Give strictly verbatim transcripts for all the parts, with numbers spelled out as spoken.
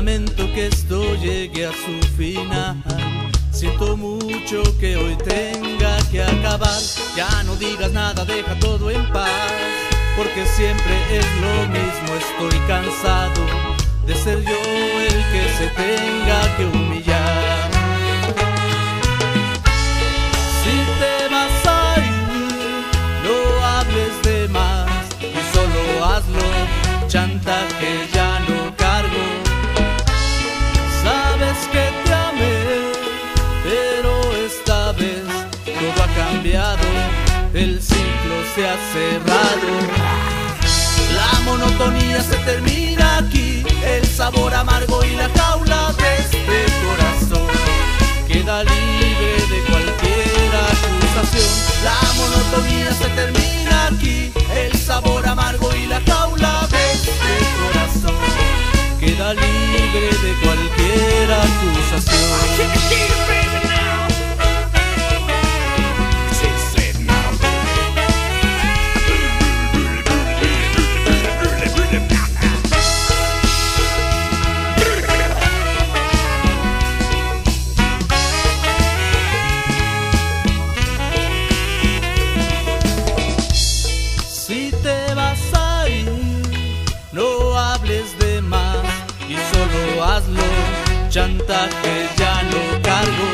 lamento que esto llegue a su final. Siento mucho que hoy tenga que acabar. Ya no digas nada, deja todo en paz, porque siempre es lo mismo. Estoy cansado de ser yo el que se tenga que humillar. Si te vas a ir, no hables de más y solo hazlo. Chantaje ya no cargo. Sabes que te amé, pero esta vez todo ha cambiado. El ciclo se ha cerrado. La monotonía se termina aquí. El sabor amargo y la jaula de este corazón queda libre de cualquier acusación. La monotonía se termina aquí. El sabor amargo y la jaula de este corazón queda libre de cualquier acusación. Si te vas a ir, no hables de más y solo hazlo. Chantaje ya no cargo.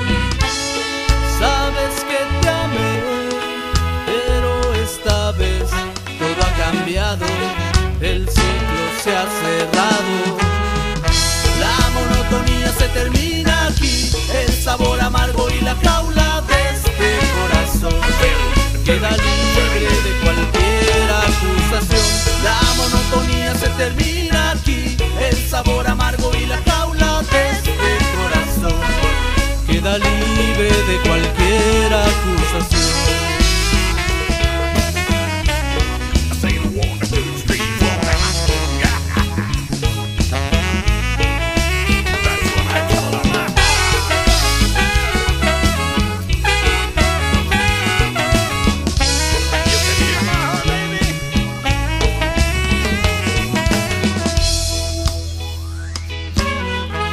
Sabes que te amé, pero esta vez todo ha cambiado. El ciclo se ha cerrado. La monotonía se termina aquí. El sabor amargo y la jaula de este corazón queda libre de cualquier acusación. La monotonía se termina aquí. El sabor amargo y la jaula de este corazón queda libre de cualquier acusación.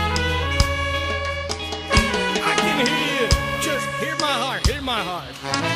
My heart.